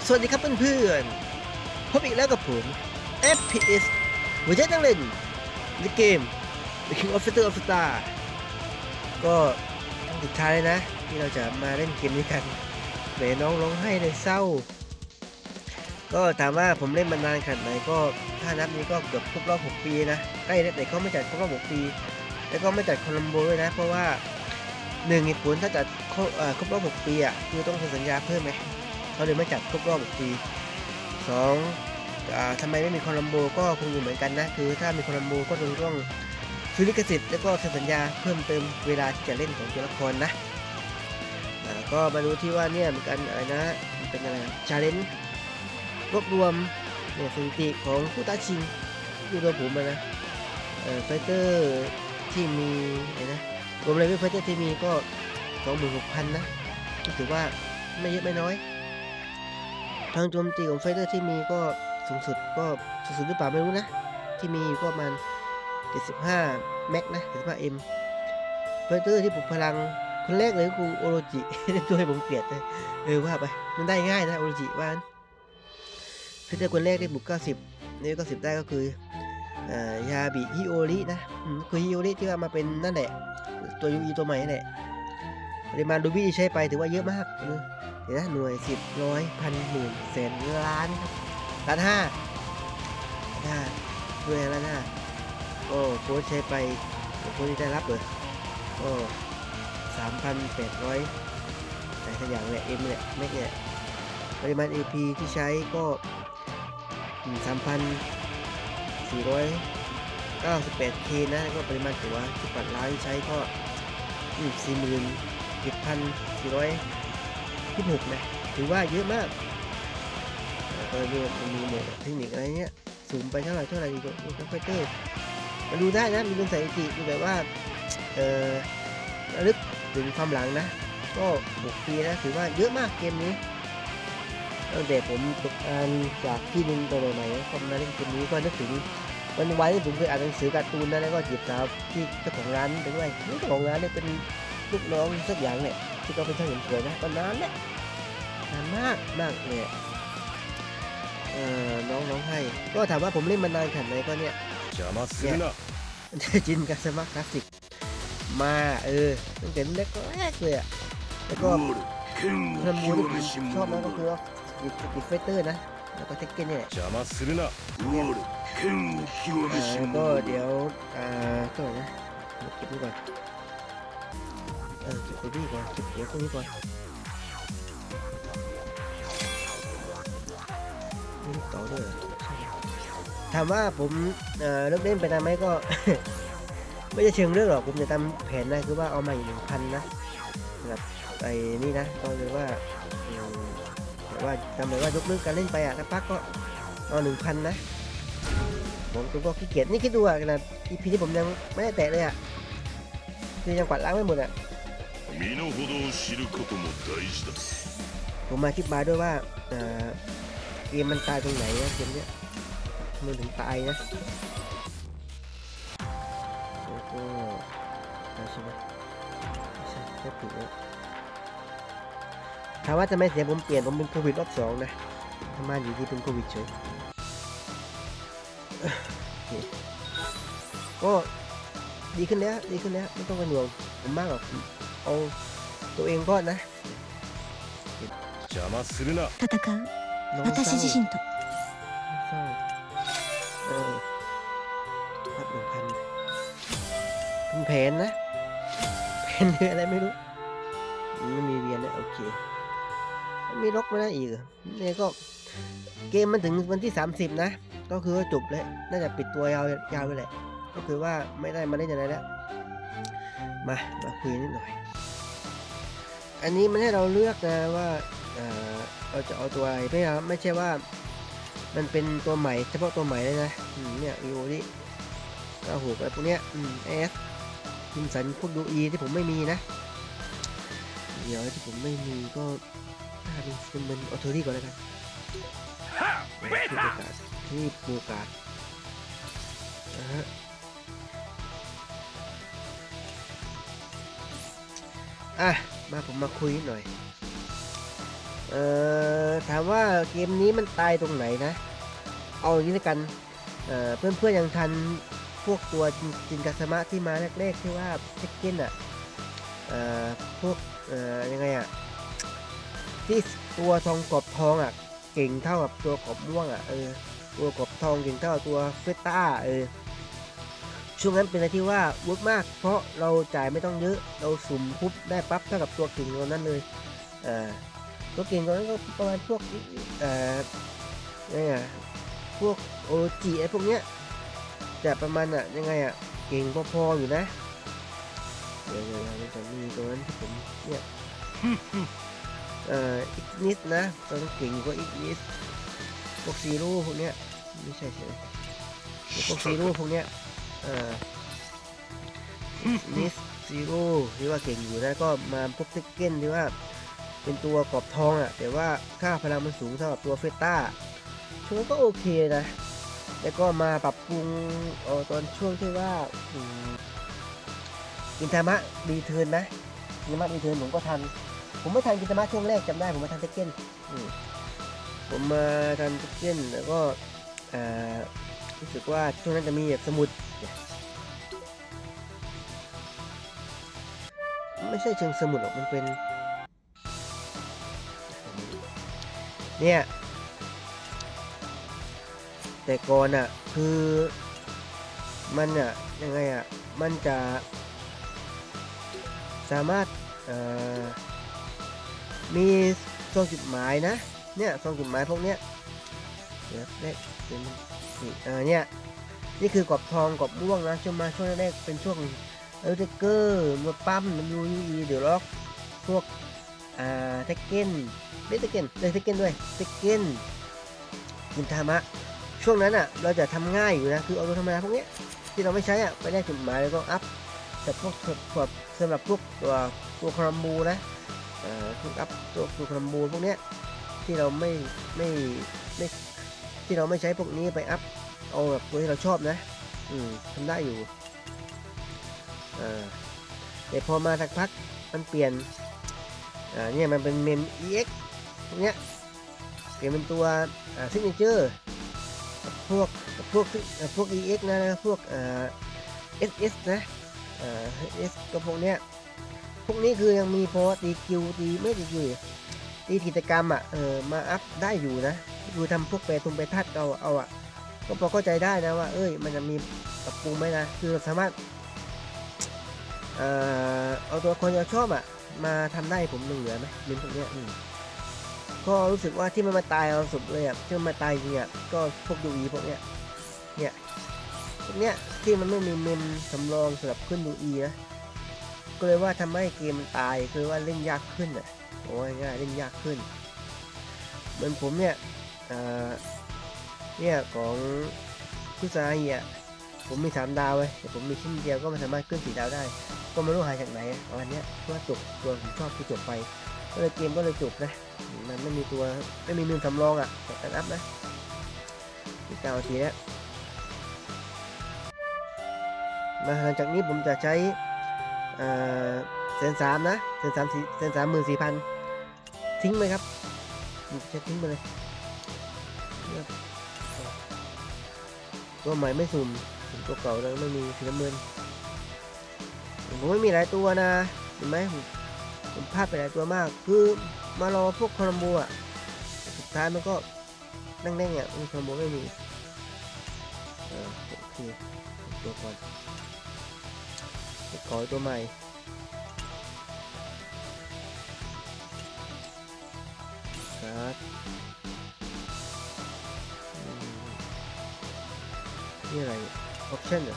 สวัสดีครับเพื่อนๆพบอีกแล้วกับผม FPS หัวใจนักเล่นในเกม The King of Fighter of Star ก็สุดท้ายเลยนะที่เราจะมาเล่นเกมนี้กันแหมน้องร้องไห้เลยเศร้าก็ถามว่าผมเล่นมานานขนาดไหนก็ถ้านับนี้ก็เกือบครบรอบ6 ปีนะใกล้แล้วแต่เขาไม่จัดครบรอบ6 ปีแล้วก็ไม่จัดโคลัมโบด้วยนะเพราะว่า1เหตุผลถ้าจัดครบรอบ6 ปีอ่ะคือต้องเซ็นสัญญาเพิ่มไหมเขาเลยไม่จัดครบรอบ6 ปี2ทำไมไม่มีโคลัมโบก็คงอยู่เหมือนกันนะคือถ้ามีโคลัมโบก็ต้องซื้อลิขสิทธิ์แล้วก็เซ็นสัญญาเพิ่มเติมเวลาที่จะเล่นของตัวละครนะก็มาดูที่ว่าเนี่ยเหมือนกันอะไรนะมันเป็นอะไรชาเลนจ์รวบรวมเนี่ยสถิติของผู้ท้าชิงดูตัวผมนะไฟเตอร์ที่มีอะไรนะรวมเลยไฟเตอร์ที่มีก็ 26,000 นะถือว่าไม่เยอะไม่น้อยทางโจมตีของไฟเตอร์ที่มีก็สูงสุดหรือเปล่าไม่รู้นะที่มีก็ประมาณ75 แม็กนะ75M ไฟเตอร์ที่ปลุกพลังคนแรกเลยคือโอโรจิตัวให้ผมเกลียดเลยว่าไปมันได้ง่ายนะโอโรจิว่าไฟเตอร์คนแรกได้บุก90นี่90ได้ก็คือยาบิฮิโอรินะคือฮิโอริที่ว่ามาเป็นนั่นแหละตัวยูอีตัวใหม่นั่นแหละปริมาณรูบี้ที่ใช้ไปถือว่าเยอะมากเห็นนะหน่วย10 ร้อยพันหมื่นแสนล้านครับล้านห้าด้วยล้านห้าก็โค้ชใช้ไปโค้ชที่ได้รับเลยก็3,800แต่ถ้าอย่างเนี่ยเอ็มเนี่ยแม็กเนี่ยปริมาณ AP ที่ใช้ก็3,498K นะก็ปริมาณตั๋วที่ปัดร้านที่ใช้ก็47,426นะถือว่าเยอะมากก็เรื่องมันมีหมดเทคนิคอะไรเนี้ยสูงไปเท่าไหร่ดีกว่าไฟเตอร์มาดูได้นะมีเป็นสถิติดูแบบว่าระลึกถึงความหลังนะก็6 ปีนะถือว่าเยอะมากเกมนี้ตั้งแต่ผมตกอ่านจากที่นึงตัวใหม่ๆก็มาเล่นเกมนี้ก็นึกถึงวันที่ผมเคยอ่านหนังสือการ์ตูนนะแล้วก็จีบสาวที่เจ้าของร้านไปด้วยเจ้าของร้านเนี่ยเป็นลูกน้องสักอย่างเนี่ยที่เขาเป็นช่างเสริมสวยนะตอนนั้นเนี่ยนานมากเลยน้องให้ก็ถามว่าผมเล่นมานานขนาดไหนก็เนี่ยจินกับสมัครคลาสสิกมาตั้งแต่แรกเลยอ่ะแล้วก็คลัมบูที่ผมชอบนะก็คือกิฟไฟเตอร์นะแล้วก็เทคเก้นเนี่ยก็เดี๋ยวก็นะเก็บนี่ก่อนเก็บตัวนี้ก่อนเก็บเดี๋ยวพวกนี้ก่อนนี่ต่อด้วยถามว่าผมเลิกเล่นไปนานไหมก็ ไม่จะเชิงเรื่องหรอกผมจะทำแผนนะคือว่าเอามาอีก 1,000 นะแบบไอ้นี่นะก็เลยว่าทำแบบว่ายกเลิกการเล่นไปสักพักก็เอา 1,000 นะผมก็ขี้เกียจนี่คิดดูขนาด EP ที่ผมยังไม่ได้แตะเลยคือยังกวาดล้างไม่หมดผมมาคิดมาด้วยว่าเกมมันตายตรงไหนนะเกมเนี้ยมันถึงตายนะแล้วก็ใช่ไหมใช่แค่ผิดเลยถามว่าจะไม่เสียผมเปลี่ยนผมเป็นโควิดรอบ 2นะทำมาอยู่ที่เป็นโควิดเฉยก็ดีขึ้นแล้วไม่ต้องเป็นห่วงผมมากหรอกเอาตัวเองก่อนนะ戦う私自身とครับ 1,000 เป็นแผนนะแผนอะไรไม่รู้ไม่มีเวียนนะโอเคมีล็อกมาได้อีกเนี่ยก็เกมมันถึงวันที่30นะก็คือจบแล้วน่าจะปิดตัวยาวไปแหละก็คือว่าไม่ได้มาเล่นอะไรแล้วมาคุยนิดหน่อยอันนี้มันให้เราเลือกนะว่าเราจะเอาตัวอะไรไม่ใช่ว่ามันเป็นตัวใหม่เฉพาะตัวใหม่เลยนะเนี่ยอีโอนี่ก็โหอะไรพวกเนี้ยคิมสันพวกดูอีที่ผมไม่มีนะเดี๋ยวที่ผมไม่มีก็ถ้าเป็นออโตรี่ก่อนแล้วกันที่โปรกาสมาผมมาคุยหน่อยถามว่าเกมนี้มันตายตรงไหนนะเอาอย่างนี้แล้วกันเพื่อนๆยังทันพวกตัวจินกาสมะที่มาแรกๆที่ว่าเทคเก้นอ่ะพวกยังไงอ่ะที่ตัวทองกรอบทองอ่ะเก่งเท่ากับตัวกรอบม่วงอ่ะตัวกรอบทองเก่งเท่ากับตัวเฟต้าช่วงนั้นเป็นอะไรที่ว่าเวิร์กมากเพราะเราจ่ายไม่ต้องเยอะเราสุ่มปุ๊บได้ปั๊บเท่ากับตัวเก่งตัวนั้นเลยตัวเก่งตัวนั้นก็ประมาณพวกยังไงพวกโอจิไอพวกเนี้ยจะประมาณยังไงเก่งพอๆอยู่นะเดี๋ยวมันจะมีตัวนั้นที่ผมเนี่ยอีกนิดนะตัวนั้นเก่งกว่าอีกนิดพวกซีโร่พวกเนี้ยไม่ใช่ใช่ไหมพวกซีโร่พวกเนี้ยนิสซีโร่ที่ว่าเก่งอยู่นะก็มาพวกเทคเก้นที่ว่าเป็นตัวกรอบทองแต่ว่าค่าพลังมันสูงเท่ากับตัวเฟต้าช่วงนั้นก็โอเคนะแล้วก็มาปรับปรุงตอนช่วงที่ว่ากินธรรมะรีเทิร์นนะกินธรรมะรีเทิร์นผมก็ทันผมไม่ทันกินธรรมะช่วงแรกจำได้ผมมาทันเทคเก้นผมมาทันเทคเก้นแล้วก็รู้สึกว่าช่วงนั้นจะมีแบบสมุดไม่ใช่เชิงสมุดหรอกมันเป็นเนี่ยแต่ก่อนคือมันยังไงมันจะสามารถมีซองจดหมายนะเนี่ยซองจดหมายพวกเนี้ยเดี๋ยวเลขเป็นเนี่ยนี่คือกรอบทองกรอบม่วงนะช่วงแรกเป็นช่วงเทคเกอร์มาปั๊มมันยูอีเดี๋ยวล็อกพวกเทคเก้นไม่เทคเก้นเลยเทคเก้นด้วยเทคเก้นกินธรรมะช่วงนั้นเราจะทำง่ายอยู่นะคือเอาตัวธรรมดาพวกนี้ที่เราไม่ใช้ไปได้จุดหมายแล้วก็อัพแต่พวกสำหรับพวกตัวคอมบูนะพวกอัพตัวคอมบูพวกเนี้ยที่เราไม่ที่เราไม่ใช้พวกนี้ไปอัพเอาแบบตัวที่เราชอบนะทำได้อยู่แต่พอมาสักพักมันเปลี่ยนเนี่ยมันเป็นเมม EX พวกเนี้ยเปลี่ยนเป็นตัวซิกเนเจอร์พวก EX นะพวกSS นะSS ก็พวกเนี้ยพวกนี้คือยังมีพอตีคิวตีไม่ตีคิวตีกิจกรรมมาอัพได้อยู่นะคือทำพวกแปรทุมแปรธาตุเอาก็พอเข้าใจได้นะว่ามันจะมีปรับปรุงไหมนะคือสามารถเอาตัวคนเราชอบมาทำได้ผมเหลือไหมเมนพวกเนี้ยก็รู้สึกว่าที่มันมาตายเอาสุดเลยที่มันมาตายจริงก็พวกยูอีพวกเนี้ยพวกเนี้ยที่มันไม่มีเมมสำรองสำหรับขึ้นยูอีนะก็เลยว่าทำให้เกมมันตายคือว่าเล่นยากขึ้นโอ้ยง่ายเล่นยากขึ้นเหมือนผมเนี่ยของคุซาฮิผมมี3 ดาวเลยแต่ผมมีชิ้นเดียวก็มันสามารถขึ้น4 ดาวได้ก็ไม่รู้หายจากไหนวันนี้เพราะว่าจบตัวผมชอบที่จบไปก็เลยเกมก็เลยจบนะมันไม่มีเงินสำรองการอัพนะที่9 นาทีแล้วมาหลังจากนี้ผมจะใช้130,000นะ134,000ทิ้งไหมครับจะทิ้งไปเลยตัวใหม่ไม่สุ่มตัวเก่าแล้วไม่มีสีน้ำเงินผมไม่มีหลายตัวนะเห็นไหมผมพลาดไปหลายตัวมากคือมารอพวกคอลัมโบสุดท้ายมันก็นั่งคอลัมโบไม่มีโอเคตัวก่อนขอตัวใหม่ครับนี่อะไรออปชั่น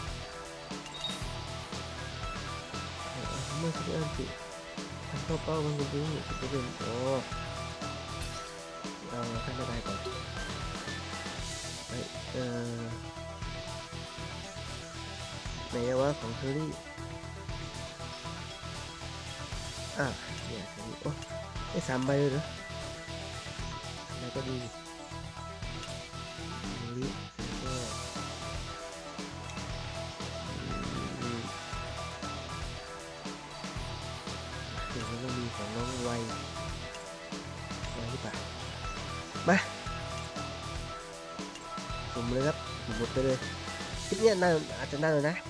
เมื่อสักอันติทำเข้าเป้ามันจะดึงจะเป็นเอาทำได้ก่อนในว่าของเทอรี่เนี่ยเทอรี่ได้3 ใบเลยเหรอแล้วก็ดีนี่ก็เดี๋ยวมันมีของน้องไวหรือเปล่ามาสุ่มเลยครับหมดไปเลยคลิปนี้นานอาจจะนานเลยนะ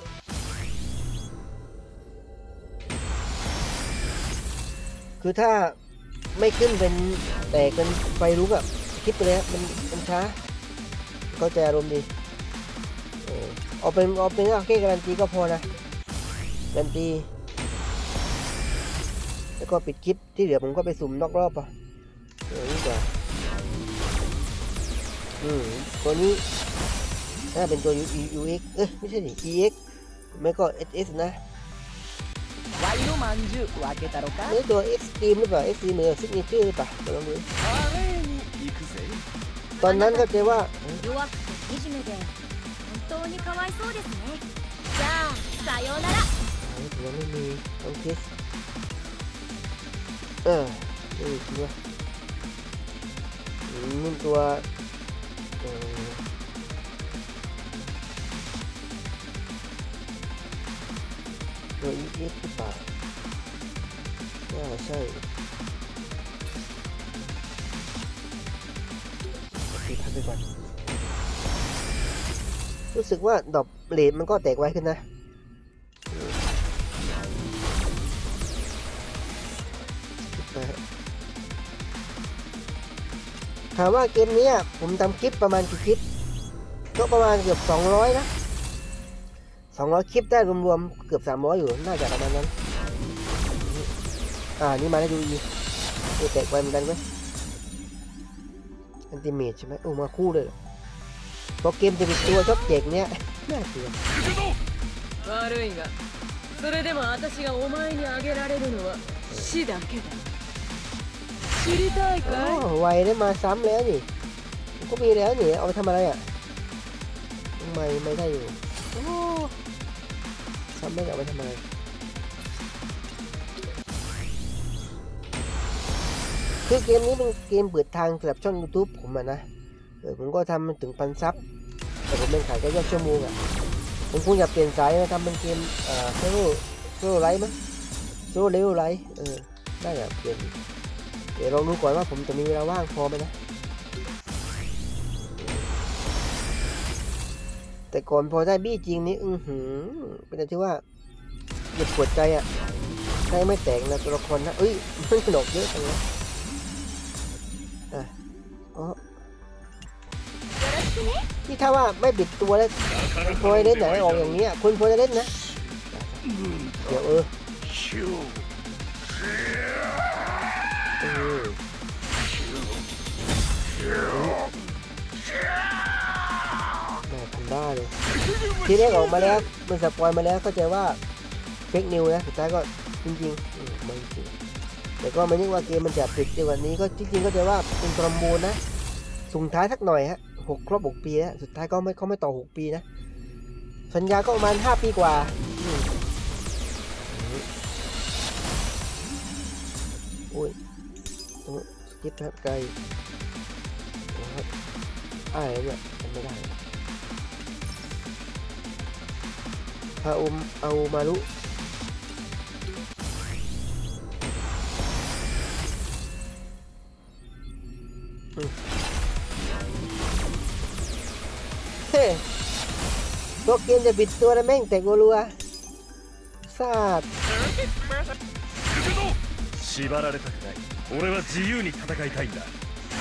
คือถ้าไม่ขึ้นเป็นแตกเป็นไฟลุกอะคลิปไปเลยมันช้าเข้าใจอารมณ์ดีเอาเป็นแค่การันตีก็พอนะการันตีแล้วก็ปิดคลิปที่เหลือผมก็ไปสุ่มนอกรอบอ่ะนี่กว่าตัวนี้ถ้าเป็นตัว UX ไม่ใช่ดิ EX ไม่ก็ SS นะนี่ตัว Extreme หรือเปล่า Extreme หรือ Signature หรือเปล่าลองดูตอนนั้นก็เจอว่ายังไม่มีต้องคิดนี่ตัวนี่ตัวEX หรือเปล่าใช่ตีพันไปก่อนรู้สึกว่าดอกเรทมันก็แตกไวขึ้นนะถามว่าเกมนี้ผมทำคลิปประมาณกี่คลิปก็ประมาณเกือบ200นะ200คลิปได้รวมๆเกือบ300อยู่น่าจะประมาณนั้นนี่มาได้ดูอีแตกไวเหมือนกันไหมอันติเมทใช่ไหมมาคู่เลยพอเกมจะเป็นตัวชอบแจกเนี้ยน่าเกลียดไวได้มาซ้ำแล้วนี่ก็มีแล้วนี่เอาไปทำอะไรไม่ได้อยู่ซ้ำไม่ได้เอาไปทำอะไรคือเกมนี้เป็นเกมเปิดทางสำหรับช่อง YouTube ผมนะผมก็ทำมันถึง1,000 ซับแต่ผมเป็นขายแค่ยอดชั่วโมงผมคงอยากเปลี่ยนสายมาทำเป็นเกมโซโล่ไลท์มั้ยโซโล่เลเวลไลท์ได้แบบเปลี่ยนเดี๋ยวลองดูก่อนว่าผมจะมีเวลาว่างพอไหมนะแต่ก่อนพอได้บี้จริงนี่เป็นอะไรที่ว่าเจ็บปวดใจใครไม่แตกนะตัวละครนะมันดอกเยอะจังเลยที่ถ้าว่าไม่บิดตัวแล้วพอเล่นไหนออกอย่างนี้คุณพอจะเล่นนะเดี๋ยวทำได้เลยที่แรกออกมาแล้วมันสปอยมาแล้วเข้าใจว่าเฟกนิวนะสุดท้ายก็จริงๆไม่จริงแต่ก็ไม่นึกว่าเกมมันจะปิดในวันนี้ก็จริงๆก็จะว่าเป็นประมูลนะส่งท้ายสักหน่อยครบ6 ปีแล้วสุดท้ายก็เขาไม่ต่อ6 ปีนะสัญญาก็ประมาณ5 ปีกว่าสกิปครับไกลเนี่ยไม่ได้เอามาลุตัวเกมจะบิดตัวแล้วแม่งแต่กลัวซาด縛られたくない俺は自由に戦いたいんだ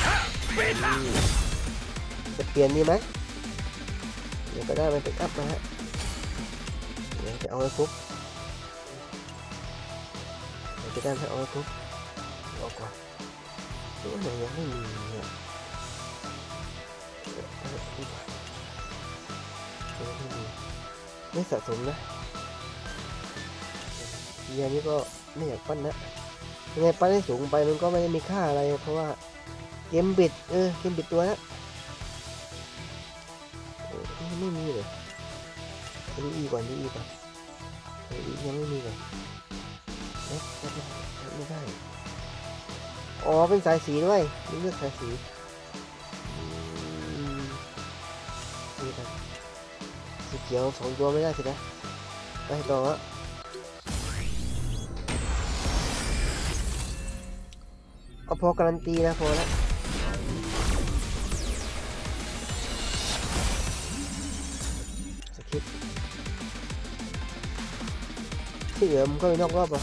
จะเปลี่ยนดีไหมเดี๋ยวก็ได้มันเป็นอัพนะฮะเดี๋ยวจะเอาไว้ทุบจะได้เอาไว้ทุบออกก่อนตัวไหนยังไม่มีไม่สะสมนะเยียนี้ก็ไม่อยากปั้นนะยังไงปั้นให้สูงไปมันก็ไม่ได้มีค่าอะไรเพราะว่าเกมบิดเกมบิดตัวนะไม่มีเลยดูอีก่อนยังไม่มีเลยไม่ได้เป็นสายสีด้วยเลือกสายสีนี่ครับสีเขียว2 ตัวไม่ได้สินะไปต่อเอาพอการันตีนะพอแล้วคลิปที่เหลือมันก็ไปนอกรอบอ่ะ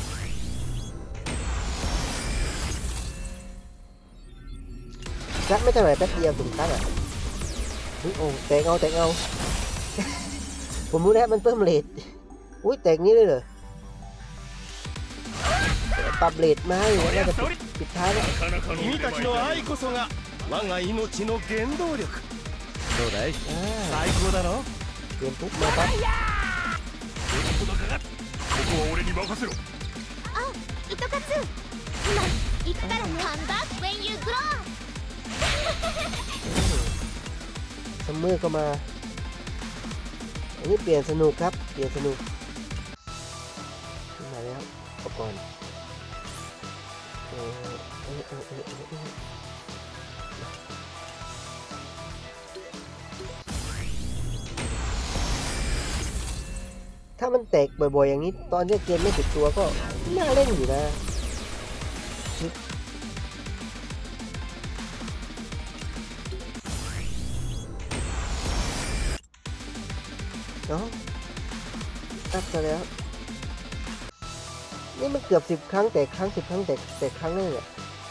กัดไม่เท่าไหร่แป๊บเดียวสุ่มกัดอ่ะโอ้แตกเอา ผมรู้แล้วมันเพิ่มเลทอุ้ยแตกนี้เลยเหรอปรับเลทมาให้น่าจะปิดท้ายแล้ว君たちの愛こそが我が命の原動力どうだい最高だろเกมปุ๊บมาปั๊บここは俺に任せろあ、糸カツ今行くからねカムバック when you grow ซัมเมอร์ก็มาอันนี้เปลี่ยนสนุกครับเปลี่ยนสนุกมาแล้วอุปกรณ์ถ้ามันแตกบ่อยๆอย่างนี้ตอนนี้เกมไม่ติดตัวก็น่าเล่นอยู่นะเนาะตัดไปแล้วนี่มันเกือบ10 ครั้งแต่ครั้ง10 ครั้งแต่ครั้งนึงเนี่ย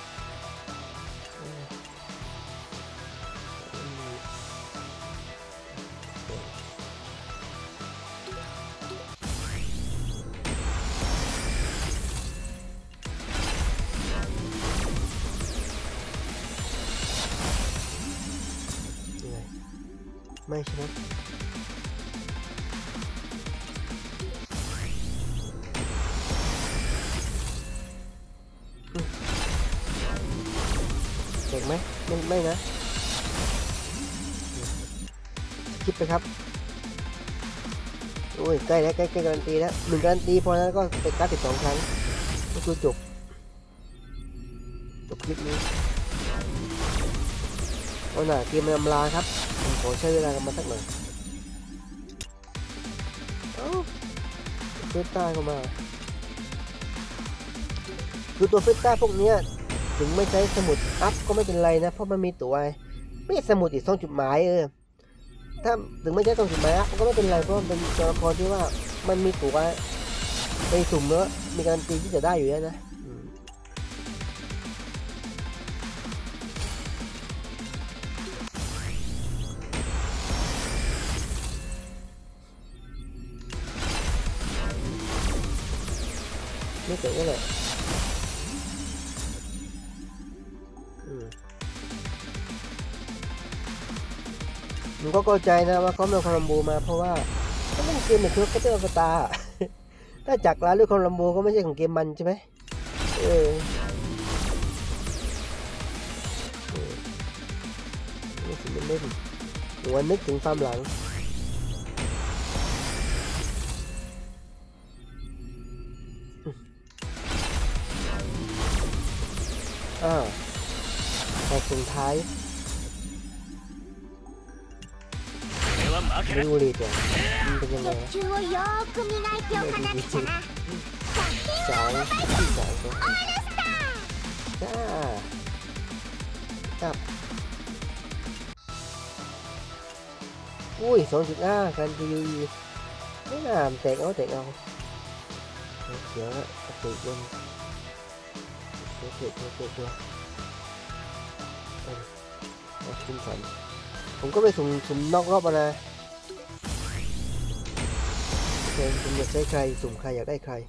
ไม่ใช่ไหมเก่งไหมไม่นะคิดไปครับโอ้ยใกล้แล้วใกล้การันตีแล้ว1 การันตีพอแล้วก็ไปการ์ด12 ครั้งก็คือจบคลิปนี้เอาหน่าเกมมันอำลาครับผมขอใช้เวลากันมาสักหน่อยเฟต้าเข้ามาคือตัวเฟต้าพวกนี้ถึงไม่ใช้สมุดอัพก็ไม่เป็นไรนะเพราะมันมีตัวไม่สมุดอีก2 จุดหมายถ้าถึงไม่ใช้2 จุดหมายอัพก็ไม่เป็นไรเพราะมันเป็นตัวละครที่ว่ามันมีตัวไปสุ่มแล้วมีการันตีที่จะได้อยู่แล้วนะไม่เก่งก็เลยมันก็เข้าใจนะว่าเขาเอาคอลัมโบมาเพราะว่าถ้าเป็นเกมแบบก็จะเอาสตาร์ถ้าจักรร้านด้วยคอลัมโบก็ไม่ใช่ของเกมมันใช่ไหมนี่สิมันเล่นหัวนึกถึงความหลังพอสุดท้ายไม่รู้เลยจ้ะมันเป็นยังไง血球をよーく磨いておかなくちゃな 2 จ้าครับอุ้ย2.5กันดีไม่น่าแตกเอาเขียวแล้วติดลงเกิดตัวขึ้นสันผมก็ไปสุ่มนอกรอบนะคุณอยากใช้ใครสุ่มใครอยากได้ใคร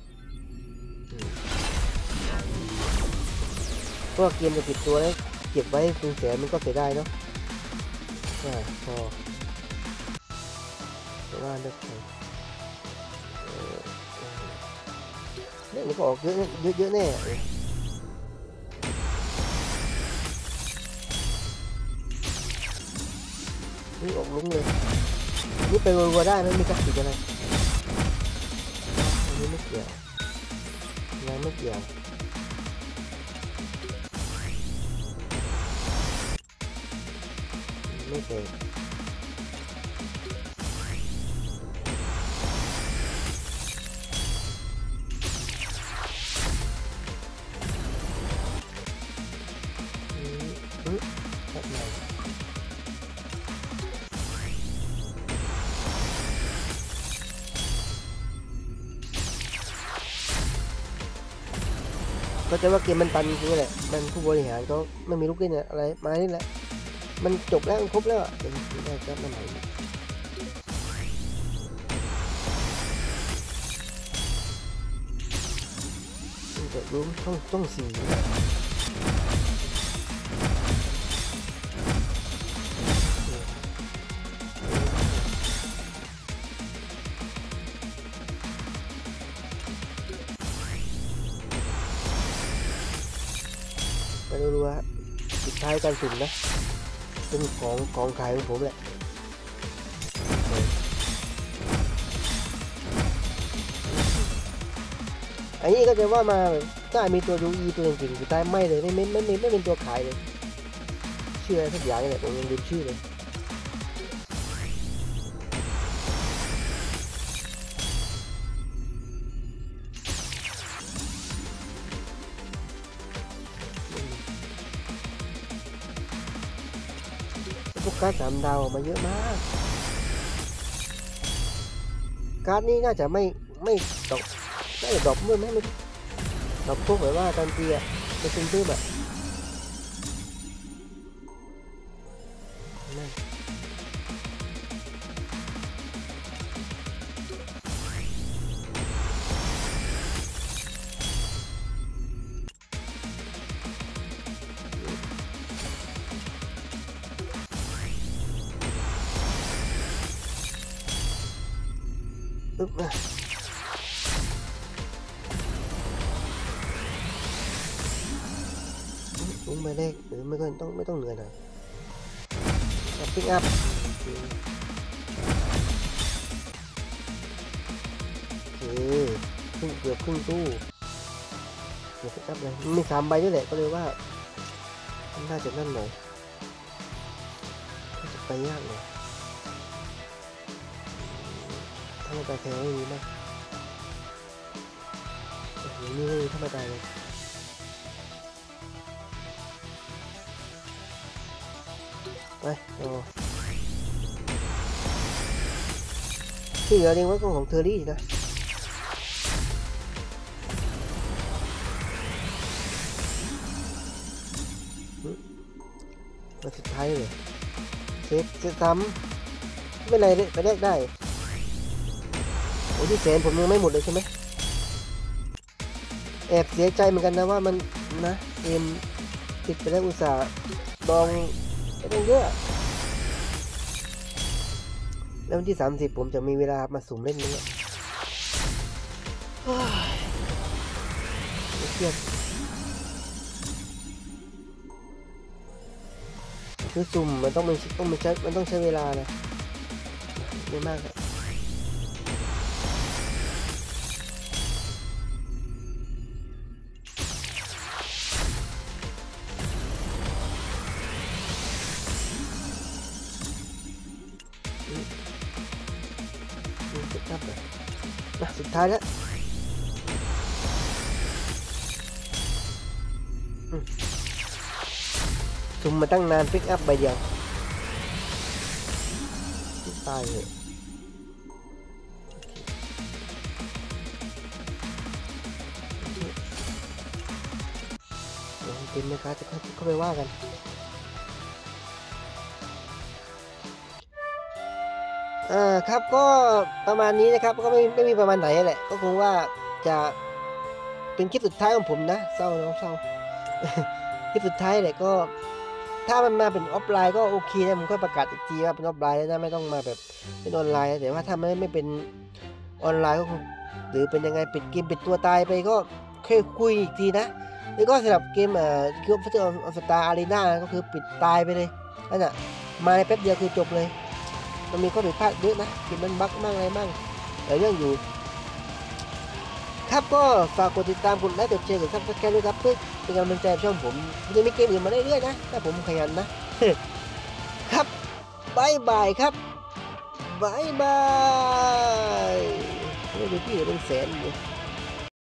เพราะเกมจะปิดตัวแล้วเก็บไว้เป็นแสนมันก็เสียได้เนาะพอแต่ว่าเลือกใครเนี่ยมันก็ออกเยอะแน่นี่ออกลุ้งเลยนี่ไปวัวได้ไม่มีกระติกอะไรอันนี้ไม่เกี่ยวยังไม่เกี่ยวไม่เกี่ยวเข้าใจว่าเกมมันตันจริงๆแหละมันผู้บริหารเขาไม่มีลูกเล่นอะไรมานี่แหละมันจบแล้วมันครบแล้วเป็นได้ครับมันใหม่แต่รู้ต้องสีไปดูว่าสุดท้ายการสุ่มนะเป็นของขายของผมแหละอันนี้ก็จะว่ามาถ้ามีตัวดูอีตัวจริงๆสุดท้ายไม่เลยไม่เป็นตัวขายเลยชื่ออะไรสักอย่างนี่แหละผมยังลืมชื่อเลยพวกการ์ด3 ดาวออกมาเยอะมากการ์ดนี้น่าจะไม่ตกน่าจะดรอปเมื่อไม่ดรอปพวกแบบว่าตอนตีอะไปซื้อแบบนั่นอึ๊บนะลุงไปเลขหรือไม่ต้องเหนื่อยหน่อยปิ้งอัพโอเคเกือบครึ่งตู้เกือบปิ้งอัพเลยมี3 ใบด้วยแหละก็เลยว่าน่าจะนั่นหน่อยน่าจะไปยากหน่อยถ้าไม่ตายแพ้ไม่มีนะอย่างนี้ไม่มีถ้าไม่ตายเลยไปต่อที่เหลือเรียกว่าของเทอร์รี่นะมาสุดท้ายเลยเซตซ้ำไม่ไรเลยไปแรกได้โอ้ที่แสนผมยังไม่หมดเลยใช่ไหมแอบเสียใจเหมือนกันนะว่ามันนะเกมติดไปแล้วอุตส่าห์ดองไปตั้งเยอะแล้ววันที่30ผมจะมีเวลามาสุ่มเล่นนี้เครียดคือสุ่มมันต้องใช้เวลานะเยอะมากเลยนะสุดท้ายแล้วสุ่มมาตั้งนานพิกอัพใบเดียวตายเลยลองกินนะครับจะเข้าไปว่ากันครับก็ประมาณนี้นะครับก็ไม่มีประมาณไหนแหละก็คงว่าจะเป็นคลิปสุดท้ายของผมนะเศร้าน้องเศร้า คลิปสุดท้ายแหละก็ถ้ามันมาเป็นออฟไลน์ก็โอเคนะผมก็ประกาศอีกทีว่าเป็นออฟไลน์แล้วนะไม่ต้องมาแบบเป็นออนไลน์แต่ว่าถ้าไม่เป็นออนไลน์ก็คงหรือเป็นยังไงปิดเกมปิดตัวตายไปก็คุยอีกทีนะแล้วก็สำหรับเกมคิวฟิเตอร์ออฟสตาร์อารีนาก็คือปิดตายไปเลยนั่นน่ะมาในแป๊บเดียวคือจบเลยมันมีข้อผิดพลาดเยอะนะเกมมันบั๊กมั่งอะไรมั่งแต่เรื่องอยู่ครับก็ฝากกดติดตามกดไลค์กดแชร์กดซับสไครต์ด้วยครับเพื่อเป็นกำลังใจช่องผมจะมีเกมอื่นมาเรื่อยๆนะถ้าผมขยันนะครับบายบายครับบายบายดูพี่เป็นแสนเลย